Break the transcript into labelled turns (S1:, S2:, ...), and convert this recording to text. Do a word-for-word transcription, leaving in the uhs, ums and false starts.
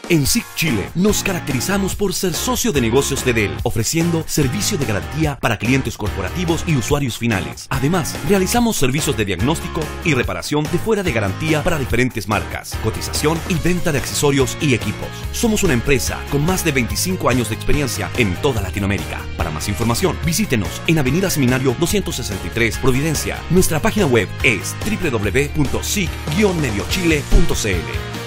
S1: En S I C Chile nos caracterizamos por ser socio de negocios de Dell, ofreciendo servicio de garantía para clientes corporativos y usuarios finales. Además, realizamos servicios de diagnóstico y reparación de fuera de garantía para diferentes marcas, cotización y venta de accesorios y equipos. Somos una empresa con más de veinticinco años de experiencia en toda Latinoamérica. Para más información, visítenos en Avenida Seminario doscientos sesenta y tres, Providencia. Nuestra página web es w w w punto sic guion medio chile punto c l.